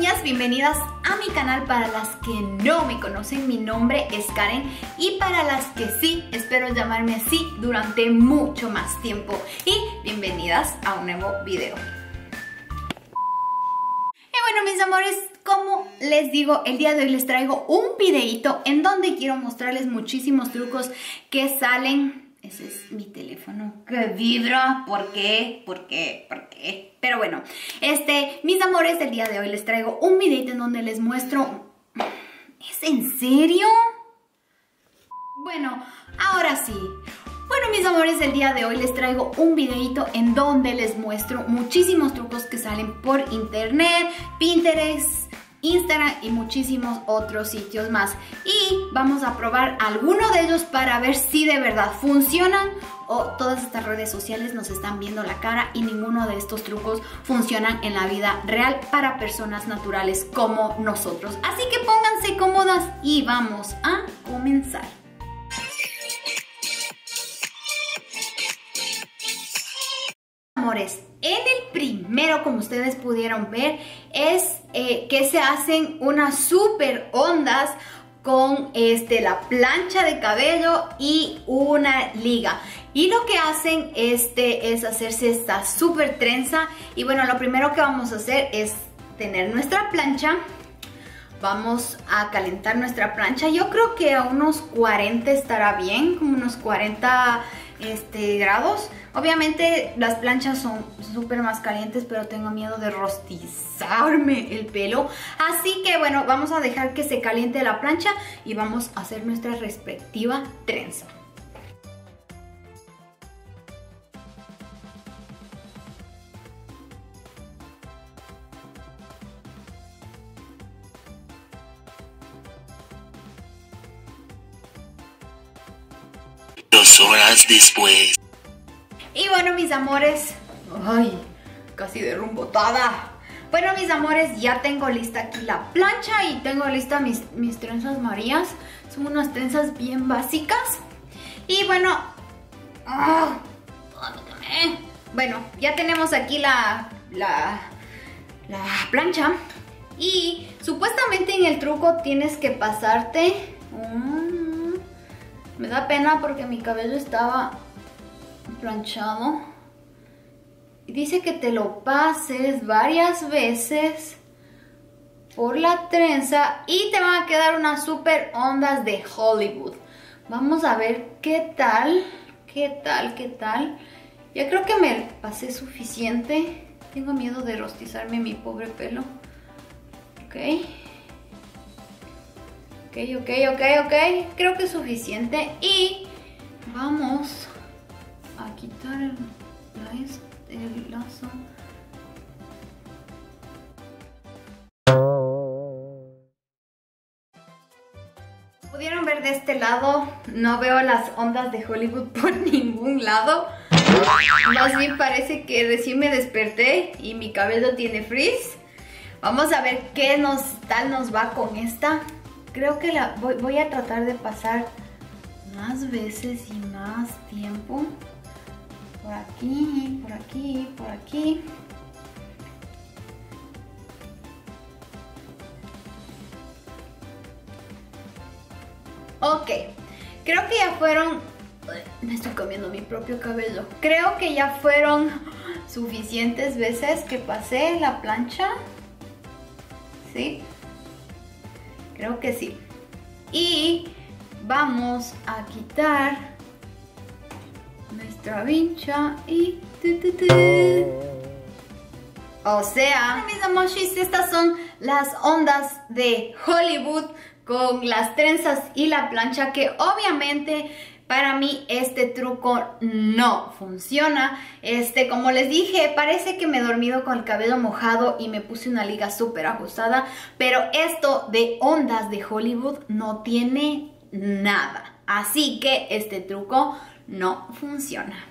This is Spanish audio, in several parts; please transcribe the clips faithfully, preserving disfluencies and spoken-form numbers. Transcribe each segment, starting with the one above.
niñas, bienvenidas a mi canal. Para las que no me conocen, mi nombre es Karen, y para las que sí, espero llamarme así durante mucho más tiempo. Y bienvenidas a un nuevo video. Y bueno, mis amores, como les digo, el día de hoy les traigo un videito en donde quiero mostrarles muchísimos trucos que salen. Ese es mi teléfono que vibra. ¿Por qué? ¿Por qué? ¿Por qué? Pero bueno, este, mis amores, el día de hoy les traigo un videito en donde les muestro... ¿Es en serio? Bueno, ahora sí. Bueno, mis amores, el día de hoy les traigo un videito en donde les muestro muchísimos trucos que salen por internet, Pinterest, Instagram y muchísimos otros sitios más. Y vamos a probar alguno de ellos para ver si de verdad funcionan o todas estas redes sociales nos están viendo la cara y ninguno de estos trucos funcionan en la vida real para personas naturales como nosotros. Así que pónganse cómodas y vamos a comenzar. Amores, en el primero, como ustedes pudieron ver, es eh, que se hacen unas super ondas con este, la plancha de cabello y una liga. Y lo que hacen este, es hacerse esta super trenza. Y bueno, lo primero que vamos a hacer es tener nuestra plancha. Vamos a calentar nuestra plancha. Yo creo que a unos cuarenta estará bien, como unos cuarenta este, grados. Obviamente las planchas son súper más calientes, pero tengo miedo de rostizarme el pelo. Así que bueno, vamos a dejar que se caliente la plancha y vamos a hacer nuestra respectiva trenza. Dos horas después. Y bueno, mis amores, ay, casi derrumbo toda. Bueno, mis amores, ya tengo lista aquí la plancha y tengo lista mis, mis trenzas marías. Son unas trenzas bien básicas. Y bueno, oh, bueno, ya tenemos aquí la, la, la plancha. Y supuestamente en el truco tienes que pasarte... Um, me da pena porque mi cabello estaba planchado. Y dice que te lo pases varias veces por la trenza y te van a quedar unas super ondas de Hollywood. Vamos a ver qué tal, qué tal, qué tal. Ya creo que me pasé suficiente. Tengo miedo de rostizarme mi pobre pelo. Ok. Ok, ok, ok, ok. Creo que es suficiente. Y vamos a quitar el, el lazo. Pudieron ver de este lado, no veo las ondas de Hollywood por ningún lado. Más bien parece que recién me desperté y mi cabello tiene frizz. Vamos a ver qué nos, tal nos va con esta. Creo que la voy, voy a tratar de pasar más veces y más tiempo. Por aquí, por aquí, por aquí. Ok, creo que ya fueron... Me estoy comiendo mi propio cabello. Creo que ya fueron suficientes veces que pasé la plancha. ¿Sí? Creo que sí. Y vamos a quitar nuestra vincha y... Tu, tu, tu. O sea, mis amoshis, estas son las ondas de Hollywood con las trenzas y la plancha, que obviamente para mí este truco no funciona. Este, como les dije, parece que me he dormido con el cabello mojado y me puse una liga súper ajustada, pero esto de ondas de Hollywood no tiene nada. Así que este truco no funciona.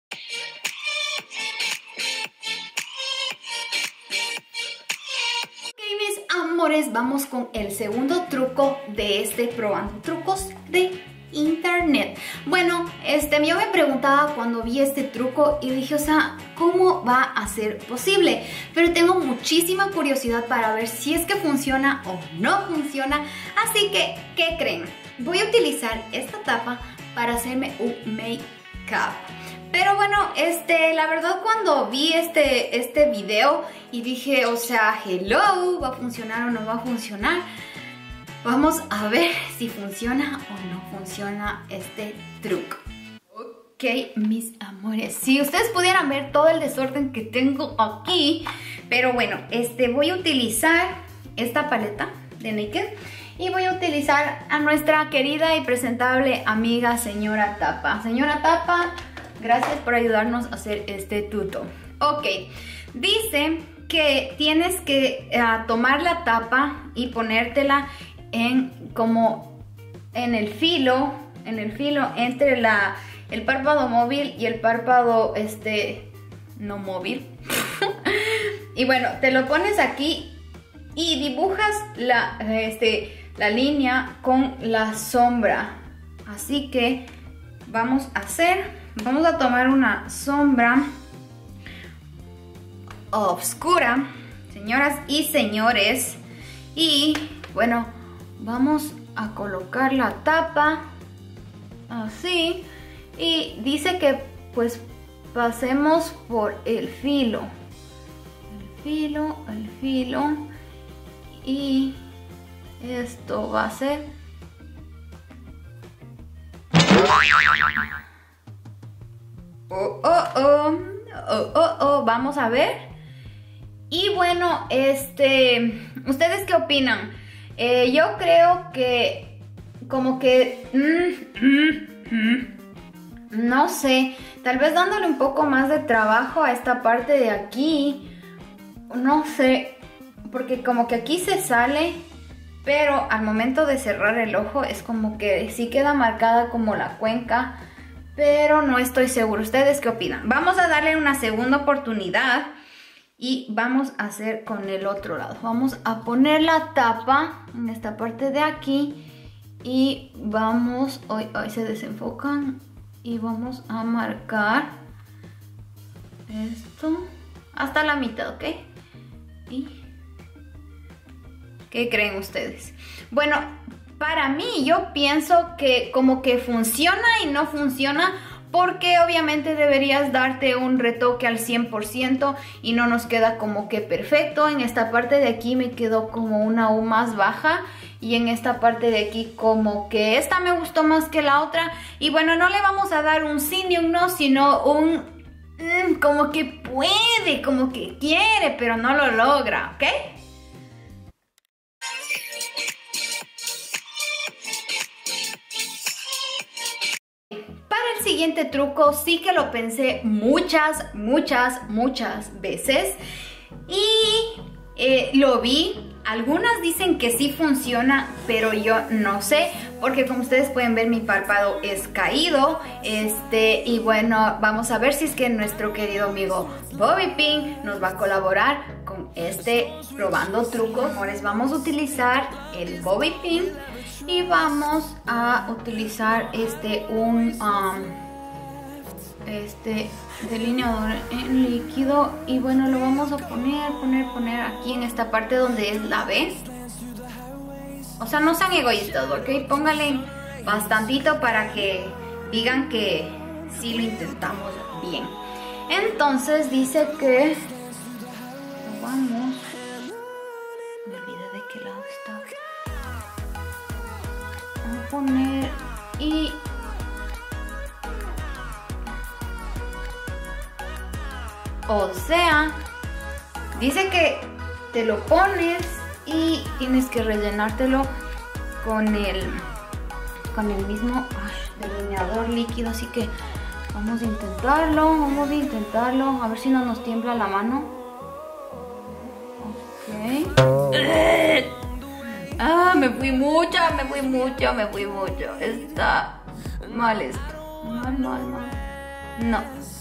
Ok, mis amores, vamos con el segundo truco de este probando trucos de internet. Bueno, este, yo me preguntaba cuando vi este truco y dije, o sea, cómo va a ser posible. Pero tengo muchísima curiosidad para ver si es que funciona o no funciona. Así que, ¿qué creen? Voy a utilizar esta tapa para hacerme un make-up. Pero bueno, este, la verdad cuando vi este, este video y dije, o sea, hello, ¿va a funcionar o no va a funcionar? Vamos a ver si funciona o no funciona este truco. Ok, mis amores, si ustedes pudieran ver todo el desorden que tengo aquí. Pero bueno, este, voy a utilizar esta paleta de Naked. Y voy a utilizar a nuestra querida y presentable amiga señora Tapa. Señora Tapa, gracias por ayudarnos a hacer este tuto. Ok, dice que tienes que uh, tomar la tapa y ponértela en como en el filo, en el filo entre la, el párpado móvil y el párpado este no móvil. Y bueno, te lo pones aquí y dibujas la, este, la línea con la sombra. Así que vamos a hacer, vamos a tomar una sombra oscura, señoras y señores. Y bueno, vamos a colocar la tapa así. Y dice que pues pasemos por el filo. El filo, el filo. Y esto va a ser oh, oh, oh, oh, oh, oh. Vamos a ver. Y bueno, este, ¿ustedes qué opinan? Eh, yo creo que como que mm, mm, mm, no sé, tal vez dándole un poco más de trabajo a esta parte de aquí. No sé, porque como que aquí se sale, pero al momento de cerrar el ojo es como que sí queda marcada como la cuenca, pero no estoy segura. ¿Ustedes qué opinan? Vamos a darle una segunda oportunidad y vamos a hacer con el otro lado. Vamos a poner la tapa en esta parte de aquí y vamos, hoy, hoy se desenfocan, y vamos a marcar esto hasta la mitad, ¿ok? Y ¿qué creen ustedes? Bueno, para mí yo pienso que como que funciona y no funciona, porque obviamente deberías darte un retoque al cien por ciento y no nos queda como que perfecto. En esta parte de aquí me quedó como una U más baja y en esta parte de aquí como que esta me gustó más que la otra. Y bueno, no le vamos a dar un sí ni un no, sino un mm, como que puede, como que quiere, pero no lo logra, ¿ok? Siguiente truco sí que lo pensé muchas, muchas, muchas veces y eh, lo vi. Algunas dicen que sí funciona, pero yo no sé, porque como ustedes pueden ver mi párpado es caído. Este, y bueno, vamos a ver si es que nuestro querido amigo Bobby Pin nos va a colaborar con este probando trucos. Amores, vamos a utilizar el Bobby Pin y vamos a utilizar este un um, este delineador en líquido y bueno, lo vamos a poner, poner, poner aquí en esta parte donde es la B. O sea, no sean egoístas, ¿ok? Pónganle bastantito para que digan que sí lo intentamos bien. Entonces dice que lo vamos, me olvidé de qué lado está, a poner y o sea, dice que te lo pones y tienes que rellenártelo con el con el mismo ay, delineador líquido, así que vamos a intentarlo, vamos a intentarlo, a ver si no nos tiembla la mano. Ok. Ah, me fui mucho, me fui mucho, me fui mucho. Está mal esto. Mal, mal, mal. No.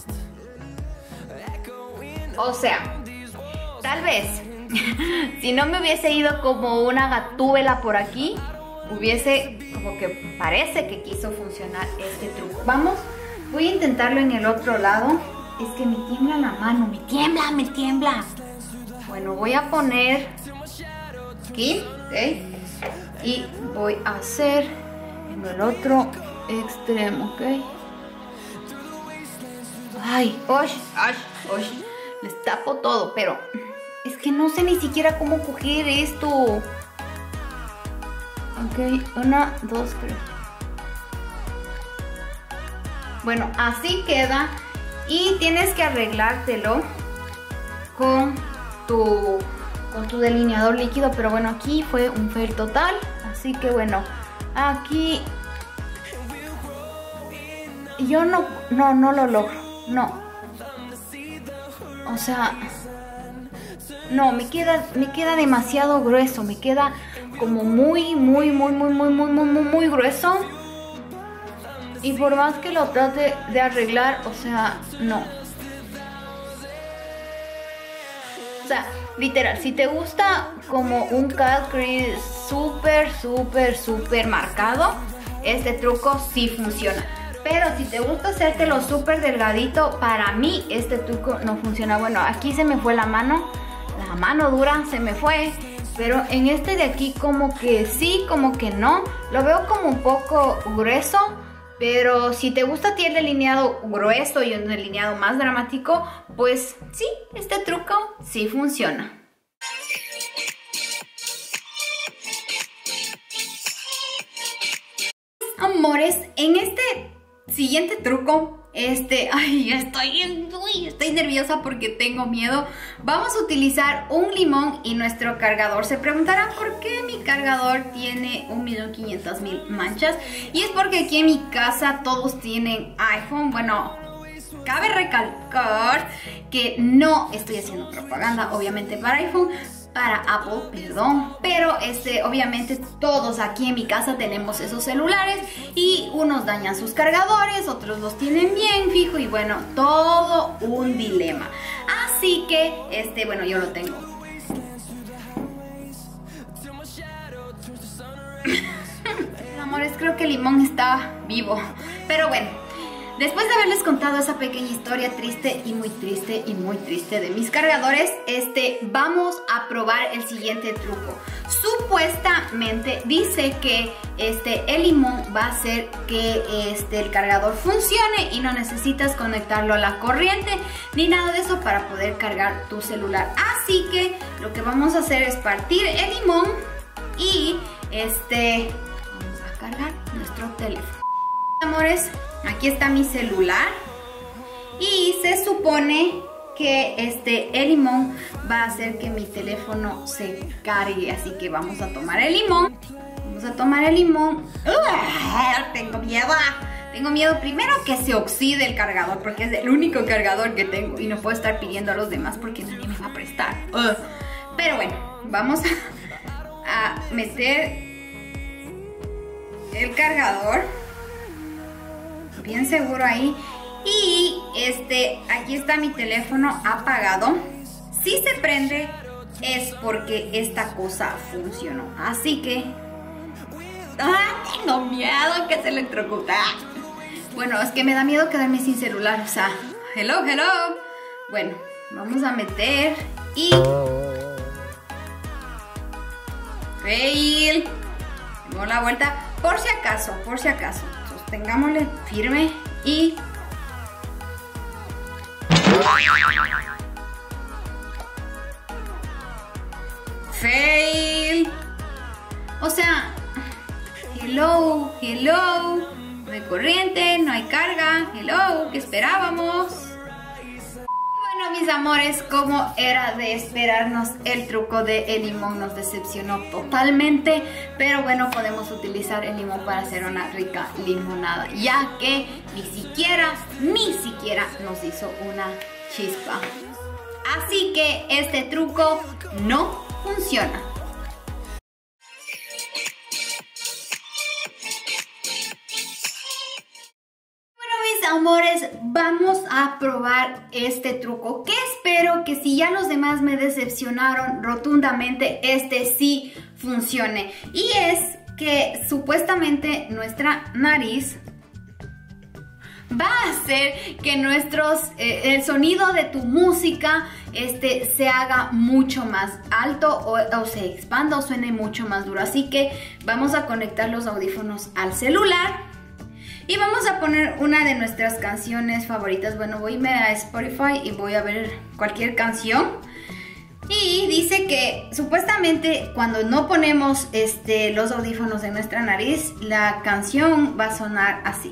O sea, tal vez, si no me hubiese ido como una gatúbela por aquí, hubiese, como que parece que quiso funcionar este truco. Vamos, voy a intentarlo en el otro lado es que me tiembla la mano, me tiembla, me tiembla. Bueno, voy a poner aquí, ¿ok? Y voy a hacer en el otro extremo, ¿ok? Ay, osh, osh, osh. Les tapo todo, pero es que no sé ni siquiera cómo coger esto. Ok, una, dos, tres. Bueno, así queda. Y tienes que arreglártelo con tu, con tu delineador líquido. Pero bueno, aquí fue un fail total. Así que bueno, aquí yo no, no, no lo logro. No. O sea, no, me queda, me queda demasiado grueso. Me queda como muy, muy, muy, muy, muy, muy, muy, muy, muy grueso. Y por más que lo trate de arreglar, o sea, no. O sea, literal, si te gusta como un cut crease súper, súper, súper marcado, este truco sí funciona. Pero si te gusta hacértelo súper delgadito, para mí este truco no funciona. Bueno, aquí se me fue la mano, la mano dura se me fue. Pero en este de aquí como que sí, como que no. Lo veo como un poco grueso. Pero si te gusta a ti el delineado grueso y un delineado más dramático, pues sí, este truco sí funciona. Amores, en este siguiente truco, este, ay, estoy, uy, estoy nerviosa porque tengo miedo. Vamos a utilizar un limón y nuestro cargador. Se preguntarán por qué mi cargador tiene un millón quinientas mil manchas. Y es porque aquí en mi casa todos tienen iPhone. Bueno, cabe recalcar que no estoy haciendo propaganda, obviamente, para iPhone, para Apple, perdón, pero este, obviamente todos aquí en mi casa tenemos esos celulares y unos dañan sus cargadores, otros los tienen bien fijo y bueno, todo un dilema. Así que, este, bueno, yo lo tengo. Amores, creo que el limón está vivo, pero bueno. Después de haberles contado esa pequeña historia triste y muy triste y muy triste de mis cargadores, este, vamos a probar el siguiente truco. Supuestamente dice que este, el limón va a hacer que este, el cargador funcione y no necesitas conectarlo a la corriente ni nada de eso para poder cargar tu celular. Así que lo que vamos a hacer es partir el limón y este, vamos a cargar nuestro teléfono. Amores, aquí está mi celular y se supone que este, el limón va a hacer que mi teléfono se cargue, así que vamos a tomar el limón. Vamos a tomar el limón. ¡Ugh! Tengo miedo. Tengo miedo primero que se oxide el cargador porque es el único cargador que tengo y no puedo estar pidiendo a los demás porque nadie me va a prestar. ¡Ugh! Pero bueno, vamos a, a meter el cargador bien seguro ahí y este, aquí está mi teléfono apagado. Si se prende es porque esta cosa funcionó, así que ¡ah! Tengo miedo que se electrocute. Bueno, es que me da miedo quedarme sin celular, o sea, hello, hello. Bueno, vamos a meter y fail. Damos la vuelta por si acaso, por si acaso. Tengámosle firme y fail. O sea, hello, hello, no hay corriente, no hay carga, hello, ¿qué esperábamos? Bueno, mis amores, como era de esperarnos, el truco de el limón nos decepcionó totalmente, pero bueno, podemos utilizar el limón para hacer una rica limonada, ya que ni siquiera, ni siquiera nos hizo una chispa. Así que este truco no funciona. Amores, vamos a probar este truco que espero que si ya los demás me decepcionaron rotundamente, este sí funcione. Y es que supuestamente nuestra nariz va a hacer que nuestros, eh, el sonido de tu música este, se haga mucho más alto o, o se expanda o suene mucho más duro. Así que vamos a conectar los audífonos al celular y vamos a poner una de nuestras canciones favoritas. Bueno, voy a irme a Spotify y voy a ver cualquier canción. Y dice que supuestamente cuando no ponemos este, los audífonos en nuestra nariz, la canción va a sonar así.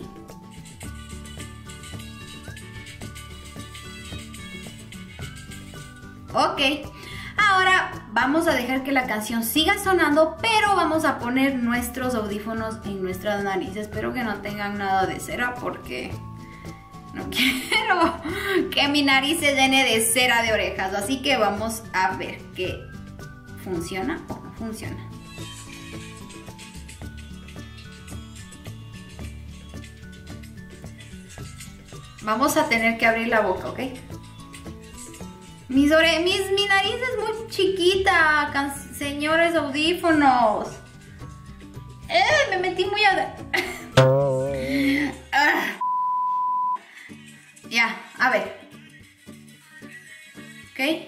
Ok, ahora vamos a dejar que la canción siga sonando, pero vamos a poner nuestros audífonos en nuestras narices. Espero que no tengan nada de cera porque no quiero que mi nariz se llene de cera de orejas. Así que vamos a ver qué funciona o no funciona. Vamos a tener que abrir la boca, ¿ok? Mis ore mis, mi nariz es muy chiquita, señores audífonos. ¡Eh! Me metí muy a... ah. Ya, a ver. ¿Ok?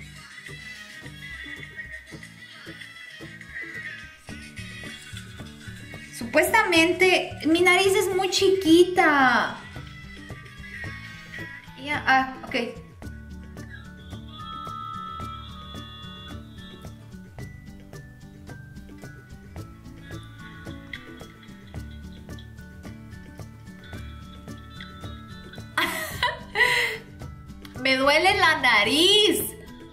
Supuestamente mi nariz es muy chiquita. Ya, ah, ok. Me duele la nariz.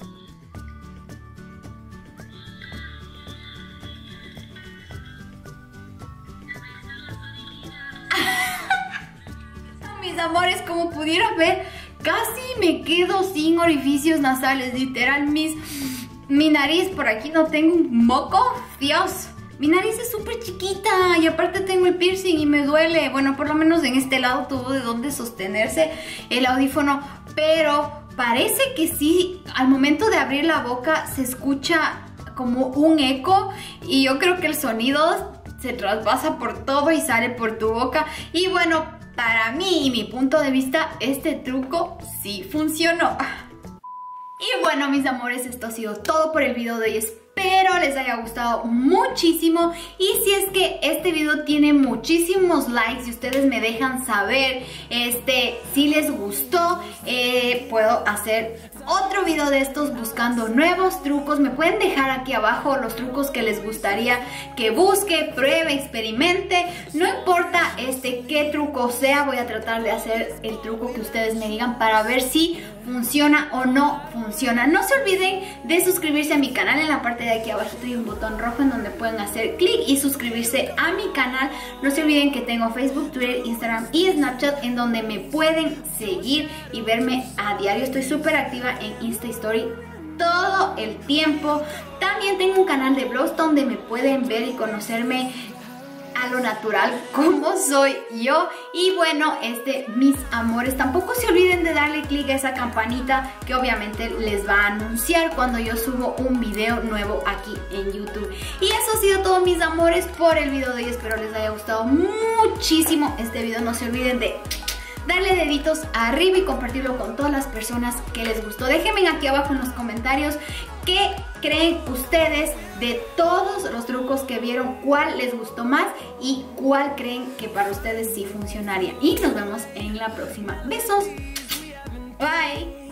Mis amores, como pudieron ver, casi me quedo sin orificios nasales. Literal, mis, mi nariz, por aquí no tengo un moco. Dios, mi nariz es súper chiquita y aparte tengo el piercing y me duele. Bueno, por lo menos en este lado tuvo de dónde sostenerse el audífono, pero parece que sí, al momento de abrir la boca se escucha como un eco y yo creo que el sonido se traspasa por todo y sale por tu boca. Y bueno, para mí y mi punto de vista, este truco sí funcionó. Y bueno, mis amores, esto ha sido todo por el video de hoy. Espero les haya gustado muchísimo y si es que este video tiene muchísimos likes y ustedes me dejan saber este, si les gustó, eh, puedo hacer otro video de estos buscando nuevos trucos. Me pueden dejar aquí abajo los trucos que les gustaría que busque, pruebe, experimente. No importa este, qué truco sea, voy a tratar de hacer el truco que ustedes me digan para ver si funciona o no funciona. No se olviden de suscribirse a mi canal. En la parte de aquí abajo hay un botón rojo en donde pueden hacer clic y suscribirse a mi canal. No se olviden que tengo Facebook, Twitter, Instagram y Snapchat en donde me pueden seguir y verme a diario. Estoy súper activa en Insta Story todo el tiempo. También tengo un canal de vlogs donde me pueden ver y conocerme a lo natural como soy yo. Y bueno, este, mis amores, tampoco se olviden de darle clic a esa campanita que obviamente les va a anunciar cuando yo subo un video nuevo aquí en YouTube. Y eso ha sido todo, mis amores, por el video de hoy. Espero les haya gustado muchísimo este video. No se olviden de darle deditos arriba y compartirlo con todas las personas que les gustó. Déjenme aquí abajo en los comentarios qué creen ustedes de todos los trucos que vieron, cuál les gustó más y cuál creen que para ustedes sí funcionaría. Y nos vemos en la próxima. Besos. Bye.